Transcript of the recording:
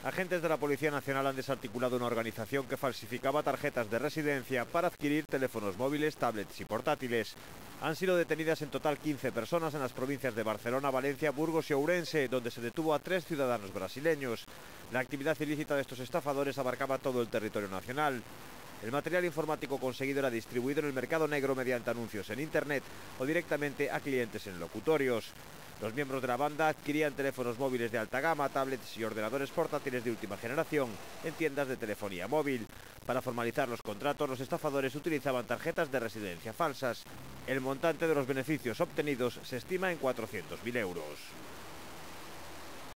Agentes de la Policía Nacional han desarticulado una organización que falsificaba tarjetas de residencia para adquirir teléfonos móviles, tablets y portátiles. Han sido detenidas en total 15 personas en las provincias de Barcelona, Valencia, Burgos y Ourense, donde se detuvo a 3 ciudadanos brasileños. La actividad ilícita de estos estafadores abarcaba todo el territorio nacional. El material informático conseguido era distribuido en el mercado negro mediante anuncios en Internet o directamente a clientes en locutorios. Los miembros de la banda adquirían teléfonos móviles de alta gama, tablets y ordenadores portátiles de última generación en tiendas de telefonía móvil. Para formalizar los contratos, los estafadores utilizaban tarjetas de residencia falsas. El montante de los beneficios obtenidos se estima en 400.000 euros.